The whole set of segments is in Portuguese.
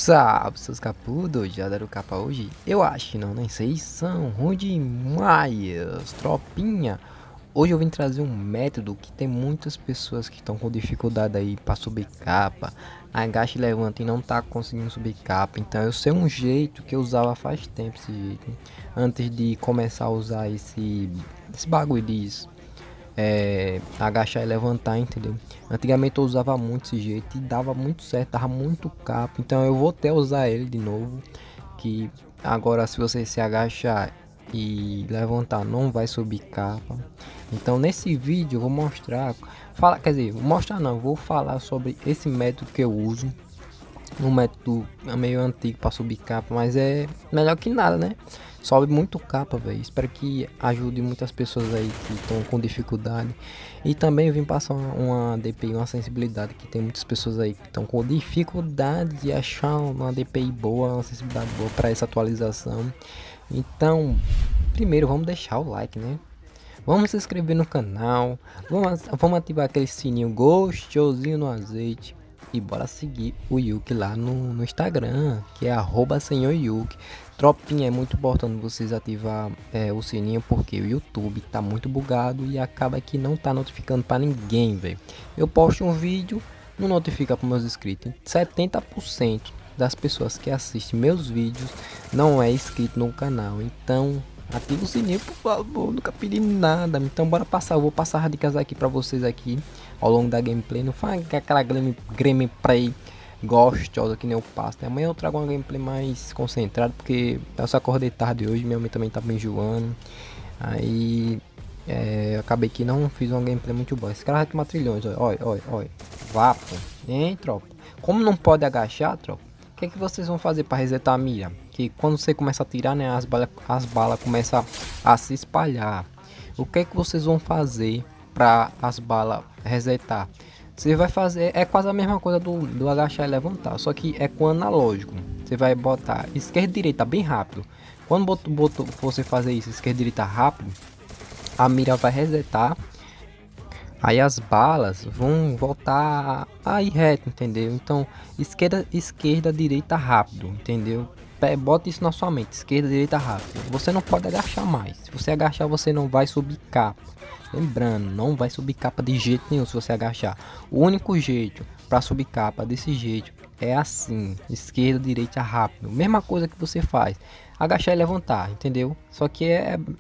Salve, seus capudos, já deram capa hoje? Eu acho que não, nem sei, são ruim demais, tropinha. Hoje eu vim trazer um método que tem muitas pessoas que estão com dificuldade aí para subir capa, agacha e levanta e não tá conseguindo subir capa. Então eu sei um jeito que eu usava faz tempo esse jeito, antes de começar a usar esse bagulho disso agachar e levantar, entendeu? Antigamente eu usava muito esse jeito e dava muito certo, dava muito capa. Então eu vou até usar ele de novo. Que agora, se você se agachar e levantar, não vai subir capa. Então nesse vídeo eu vou mostrar, quer dizer, vou mostrar não, vou falar sobre esse método que eu uso. Um método meio antigo para subir capa, mas é melhor que nada, né? Sobe muito capa, velho. Espero que ajude muitas pessoas aí que estão com dificuldade. E também eu vim passar uma DPI, uma sensibilidade que tem muitas pessoas aí que estão com dificuldade de achar uma DPI boa, uma sensibilidade boa para essa atualização. Então, primeiro vamos deixar o like, né? Vamos se inscrever no canal, vamos ativar aquele sininho gostosinho no azeite. E bora seguir o Yuki lá no Instagram, que é @senhor_yuki. Tropinha, é muito importante vocês ativar o sininho, porque o YouTube tá muito bugado e acaba que não tá notificando para ninguém, velho. Eu posto um vídeo, não notifica para meus inscritos. 70% das pessoas que assistem meus vídeos não é inscrito no canal, então ativa o sininho, por favor, nunca pedi nada. Então bora passar, eu vou passar as dicas aqui pra vocês aqui ao longo da gameplay. Não faz aquela gameplay gostosa que nem eu passo, né? Amanhã eu trago uma gameplay mais concentrada, porque eu só acordei tarde hoje, minha mãe também tá me enjoando. Aí eu acabei que não fiz uma gameplay muito boa. Esse cara vai tomar trilhões, olha. Vá, pô. Hein, tropa? Como não pode agachar, tropa? O que é que vocês vão fazer para resetar a mira? Que quando você começa a tirar, né, as balas começam a se espalhar. O que é que vocês vão fazer para as balas resetar? Você vai fazer, é quase a mesma coisa do agachar e levantar, só que é com analógico. Você vai botar esquerda e direita bem rápido. Quando você fazer isso, esquerda e direita rápido, a mira vai resetar. Aí as balas vão voltar a ir reto, entendeu? Então, esquerda, direita rápido, entendeu? Bota isso na sua mente, esquerda, direita rápido. Você não pode agachar mais. Se você agachar, você não vai subir capa. Lembrando, não vai subir capa de jeito nenhum se você agachar. O único jeito para subir capa desse jeito é assim, esquerda, direita rápido. Mesma coisa que você faz, agachar e levantar, entendeu? Só que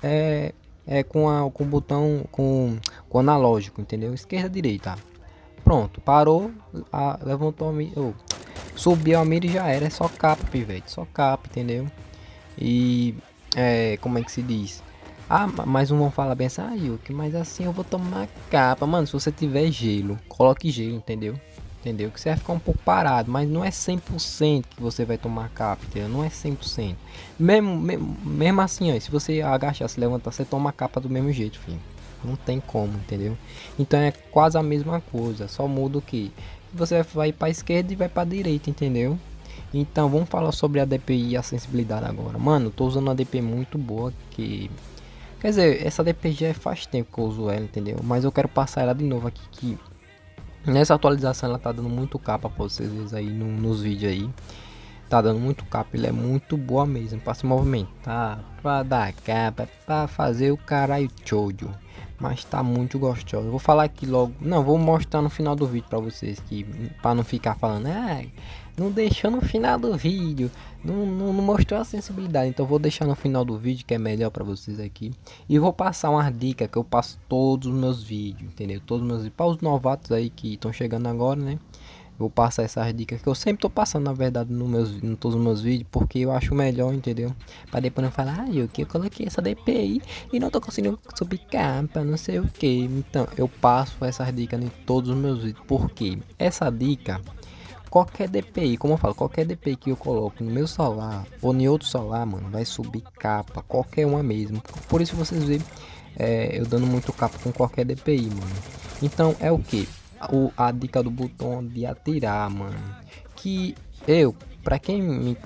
com o botão com analógico, entendeu? Esquerda, direita. Pronto, parou, levantou a mira, subiu a mira e já era. É só capa, pivete, só capa, entendeu? E como é que se diz? Mas um vão falar bem assim, Yuki, mas assim eu vou tomar capa. Mano, se você tiver gelo, coloque gelo, entendeu? Entendeu? Que você vai ficar um pouco parado, mas não é 100% que você vai tomar capa, entendeu? Não é 100%. Mesmo assim, ó, se você agachar, se levantar, você toma capa do mesmo jeito, filho. Não tem como, entendeu? Então é quase a mesma coisa, só muda o que? Você vai para esquerda e vai para direita, entendeu? Então vamos falar sobre a DPI e a sensibilidade agora. Mano, tô usando uma DPI muito boa que... Quer dizer, essa DPI já faz tempo que eu uso ela, entendeu? Mas eu quero passar ela de novo aqui, que nessa atualização ela tá dando muito capa pra vocês aí nos vídeos aí. Tá dando muito capa, ele é muito boa mesmo para se movimentar, pra dar capa, pra fazer o caralho chojo. Mas tá muito gostoso. Eu vou falar aqui logo, não, vou mostrar no final do vídeo pra vocês, que para não ficar falando, não deixou no final do vídeo, não mostrou a sensibilidade. Então vou deixar no final do vídeo, que é melhor para vocês aqui. E vou passar uma dica que eu passo todos os meus vídeos, entendeu? Todos os meus vídeos, para os novatos aí que estão chegando agora, né? Vou passar essas dicas que eu sempre tô passando, na verdade, em todos os meus vídeos, porque eu acho melhor, entendeu? Para depois não falar, eu coloquei essa DPI e não tô conseguindo subir capa, não sei o que. Então, eu passo essas dicas em todos os meus vídeos, porque essa dica, qualquer DPI, como eu falo, qualquer DPI que eu coloco no meu celular ou em outro celular, mano, vai subir capa, qualquer uma mesmo. Por isso vocês veem eu dando muito capa com qualquer DPI, mano. Então, é o que? A dica do botão de atirar, mano, que pra quem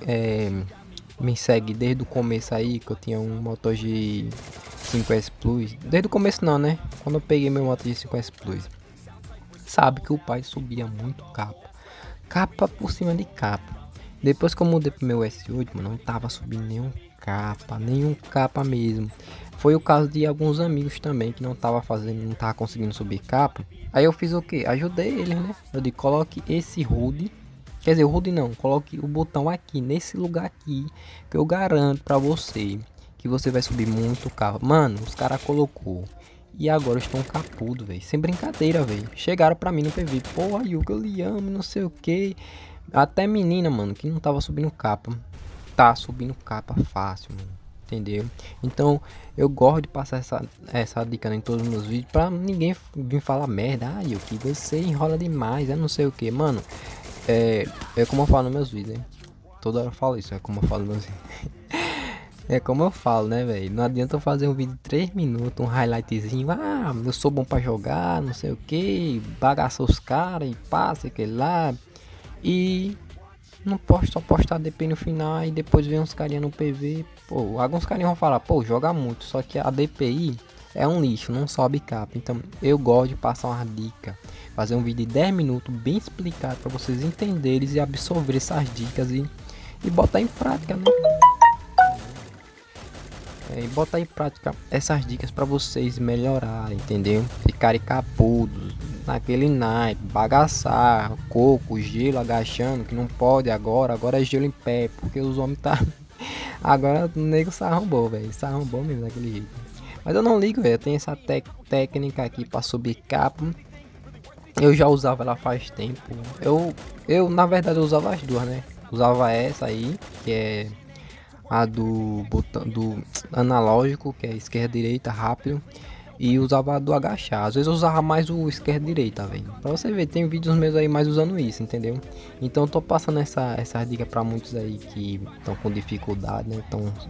me segue desde o começo aí, que eu tinha um Moto G 5S Plus, desde o começo não, né, quando eu peguei meu Moto G 5S Plus, sabe que o pai subia muito capa por cima de capa. Depois que eu mudei pro meu S8, mano, não tava subindo nenhum capa mesmo. Foi o caso de alguns amigos também que não tava fazendo, não tava conseguindo subir capa. Aí eu fiz o que? Ajudei eles, né? Eu disse, coloque esse HUD. Quer dizer, o HUD não, coloque o botão aqui, nesse lugar aqui, que eu garanto pra você que você vai subir muito capa. Mano, os caras colocou. E agora estão capudo, velho. Sem brincadeira, velho. Chegaram pra mim no PV. Pô, Yuka, eu lhe amo, não sei o que. Até menina, mano, que não tava subindo capa. Tá subindo capa fácil, mano. Entendeu? Então, eu gosto de passar essa dica, né, em todos os meus vídeos. Pra ninguém vir falar merda. Ah, Yuki, você enrola demais. É não sei o que, mano. É como eu falo nos meus vídeos, né? Toda hora eu falo isso. É como eu falo nos meus vídeos. É como eu falo, né, velho? Não adianta eu fazer um vídeo de 3 minutos, um highlightzinho. Ah, eu sou bom pra jogar, não sei o que. Bagaçar os caras e passa aquele lá. E não posso só postar DP no final. E depois vem uns carinha no PV. Pô, alguns carinhas vão falar, pô, joga muito. Só que a DPI é um lixo, não sobe capa. Então eu gosto de passar uma dica. Fazer um vídeo de 10 minutos bem explicado pra vocês entenderem e absorver essas dicas e botar em prática, né? E botar em prática essas dicas para vocês melhorarem, entendeu? Ficarem capudos naquele naipe, bagaçar, coco, gelo agachando, que não pode agora é gelo em pé, porque os homens tá. Agora o nego se arrombou, velho. Se arrombou mesmo daquele jeito. Mas eu não ligo, velho. Eu tenho essa técnica aqui para subir capa. Eu já usava ela faz tempo. Eu na verdade eu usava as duas, né? Usava essa aí, que é a do botão do analógico, que é esquerda direita rápido, e usava a do agachar. Às vezes eu usava mais o esquerda direita, velho. Pra você ver, tem vídeos meus aí mais usando isso, entendeu? Então eu tô passando essa dica para muitos aí que estão com dificuldade, né?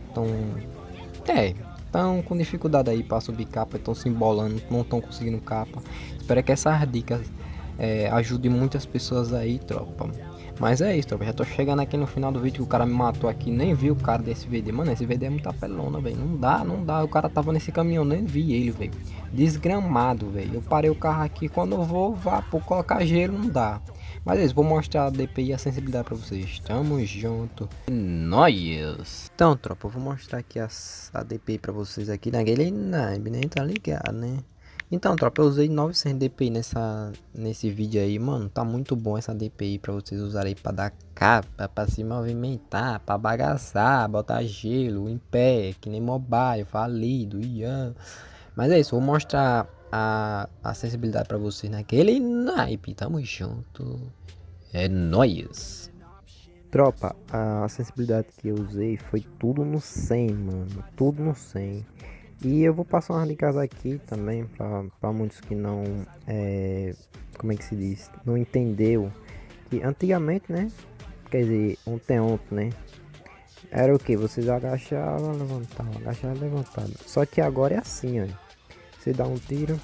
Estão com dificuldade aí para subir capa, estão se embolando, não estão conseguindo capa. Espero que essas dicas ajudem muitas pessoas aí, tropa. Mas é isso, tropa. Já tô chegando aqui no final do vídeo que o cara me matou aqui. Nem vi o cara desse VD. Mano, esse VD é muito apelona, velho. Não dá. O cara tava nesse caminhão, nem vi ele, velho. Desgramado, velho. Eu parei o carro aqui. Quando eu vou, colocar gelo, não dá. Mas é isso, vou mostrar a DPI e a sensibilidade pra vocês. Tamo junto. Nós. Então, tropa, eu vou mostrar aqui a DPI pra vocês aqui naquele naipe, né? Tá ligado, né? Então, tropa, eu usei 900 DPI nesse vídeo aí, mano. Tá muito bom essa DPI pra vocês usarem pra dar capa, pra se movimentar, pra bagaçar, botar gelo em pé, que nem mobile, falido, ian. Mas é isso, vou mostrar a sensibilidade pra vocês naquele naipe. Tamo junto. É nóis. Tropa, a sensibilidade que eu usei foi tudo no 100, mano. Tudo no 100. E eu vou passar umas dicas aqui também para muitos que não, como é que se diz, não entendeu que antigamente, né, quer dizer, ontem, né, era o que? Vocês agachavam, levantavam, agachavam, levantavam. Só que agora é assim, ó. Você dá um tiro,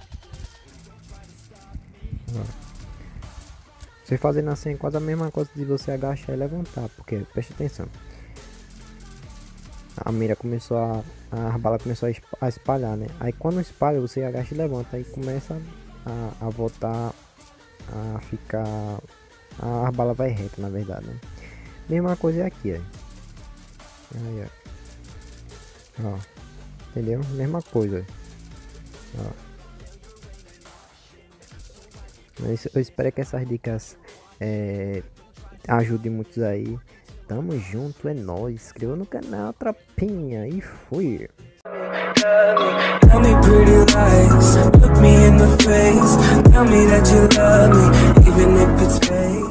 ó. Você fazendo assim é quase a mesma coisa de você agachar e levantar, porque preste atenção. A mira começou a bala começou a espalhar, né? Aí quando espalha, você agacha e levanta. Aí começa a voltar a ficar. A bala vai reta, na verdade, né? Mesma coisa é aqui, ó. Aí, ó. Entendeu? Mesma coisa, ó. Eu espero que essas dicas ajudem muitos aí. Tamo junto, é nóis. Se inscreva no canal, tropinha. E fui. Tell me pretty lies, look me in the face. Tell me that you love me, even if it's